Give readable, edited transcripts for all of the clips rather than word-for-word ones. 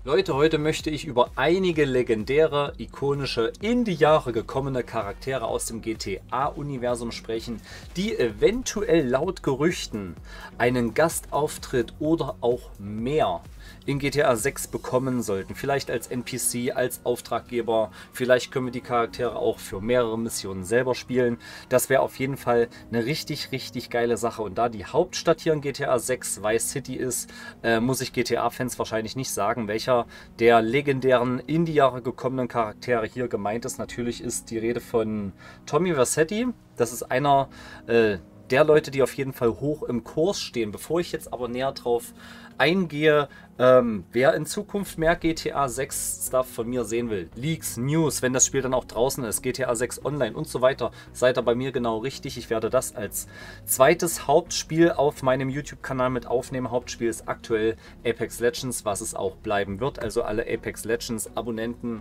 Leute, heute möchte ich über einige legendäre, ikonische, in die Jahre gekommene Charaktere aus dem GTA-Universum sprechen, die eventuell laut Gerüchten einen Gastauftritt oder auch mehr in GTA 6 bekommen sollten. Vielleicht als NPC, als Auftraggeber, vielleicht können wir die Charaktere auch für mehrere Missionen selber spielen. Das wäre auf jeden Fall eine richtig, richtig geile Sache. Und da die Hauptstadt hier in GTA 6 Vice City ist, muss ich GTA-Fans wahrscheinlich nicht sagen, welcher der legendären in die Jahre gekommenen Charaktere hier gemeint ist. Natürlich ist die Rede von Tommy Vercetti. Das ist einer der Leute, die auf jeden Fall hoch im Kurs stehen. Bevor ich jetzt aber näher drauf eingehe, wer in Zukunft mehr GTA 6 Stuff von mir sehen will, Leaks, News, wenn das Spiel dann auch draußen ist, GTA 6 Online und so weiter, seid ihr bei mir genau richtig. Ich werde das als zweites Hauptspiel auf meinem YouTube-Kanal mit aufnehmen. Hauptspiel ist aktuell Apex Legends, was es auch bleiben wird. Also alle Apex Legends Abonnenten,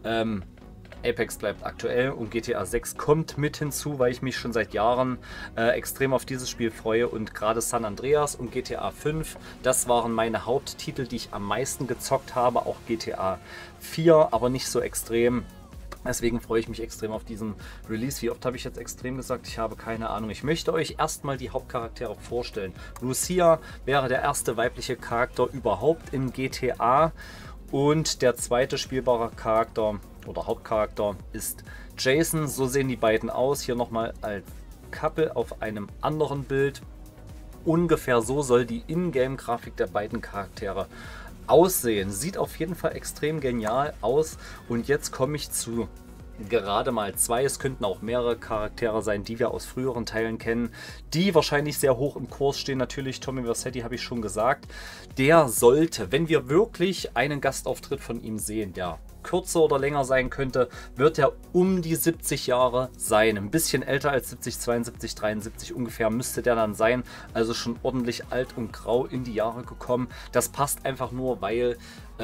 Apex bleibt aktuell und GTA 6 kommt mit hinzu, weil ich mich schon seit Jahren extrem auf dieses Spiel freue. Und gerade San Andreas und GTA 5, das waren meine Haupttitel, die ich am meisten gezockt habe. Auch GTA 4, aber nicht so extrem. Deswegen freue ich mich extrem auf diesen Release. Wie oft habe ich jetzt extrem gesagt? Ich habe keine Ahnung. Ich möchte euch erstmal die Hauptcharaktere vorstellen. Lucia wäre der erste weibliche Charakter überhaupt in GTA. Und der zweite spielbare Charakter oder Hauptcharakter ist Jason. So sehen die beiden aus. Hier nochmal als Couple auf einem anderen Bild. Ungefähr so soll die Ingame-Grafik der beiden Charaktere aussehen. Sieht auf jeden Fall extrem genial aus. Und jetzt komme ich zu gerade mal zwei. Es könnten auch mehrere Charaktere sein, die wir aus früheren Teilen kennen, die wahrscheinlich sehr hoch im Kurs stehen. Natürlich Tommy Vercetti, habe ich schon gesagt. Der sollte, wenn wir wirklich einen Gastauftritt von ihm sehen, der kürzer oder länger sein könnte, wird er um die 70 Jahre sein. Ein bisschen älter als 70, 72, 73 ungefähr müsste der dann sein. Also schon ordentlich alt und grau in die Jahre gekommen. Das passt einfach nur, weil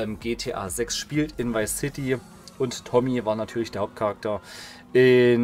GTA 6 spielt in Vice City. Und Tommy war natürlich der Hauptcharakter in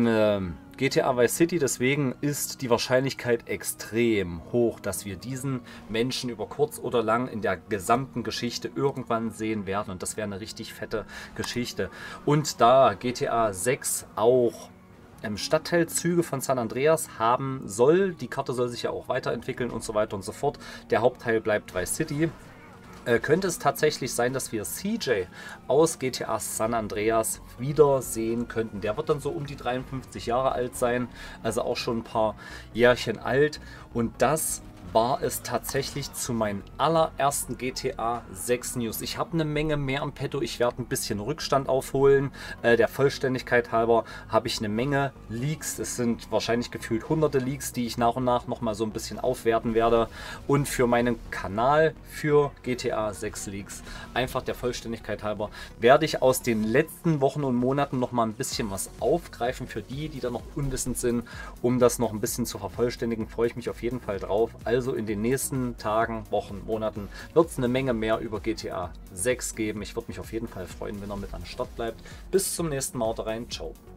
GTA Vice City. Deswegen ist die Wahrscheinlichkeit extrem hoch, dass wir diesen Menschen über kurz oder lang in der gesamten Geschichte irgendwann sehen werden. Und das wäre eine richtig fette Geschichte. Und da GTA 6 auch Stadtteilzüge von San Andreas haben soll, die Karte soll sich ja auch weiterentwickeln und so weiter und so fort. Der Hauptteil bleibt Vice City. Könnte es tatsächlich sein, dass wir CJ aus GTA San Andreas wiedersehen könnten. Der wird dann so um die 53 Jahre alt sein, also auch schon ein paar Jährchen alt. Und das war es tatsächlich zu meinen allerersten GTA 6 News. Ich habe eine Menge mehr im Petto. Ich werde ein bisschen Rückstand aufholen. Der Vollständigkeit halber habe ich eine Menge Leaks. Es sind wahrscheinlich gefühlt hunderte Leaks, die ich nach und nach nochmal so ein bisschen aufwerten werde. Und für meinen Kanal für GTA 6 Leaks, einfach der Vollständigkeit halber, werde ich aus den letzten Wochen und Monaten nochmal ein bisschen was aufgreifen für die, die da noch unwissend sind. Um das noch ein bisschen zu vervollständigen, freue ich mich auf jeden Fall drauf. Also in den nächsten Tagen, Wochen, Monaten wird es eine Menge mehr über GTA 6 geben. Ich würde mich auf jeden Fall freuen, wenn er mit am Start bleibt. Bis zum nächsten Mal, rein. Ciao.